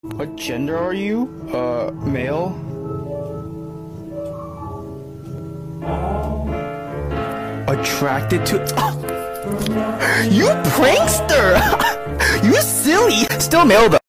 What gender are you? Male? Attracted to... You prankster! You silly! Still male though.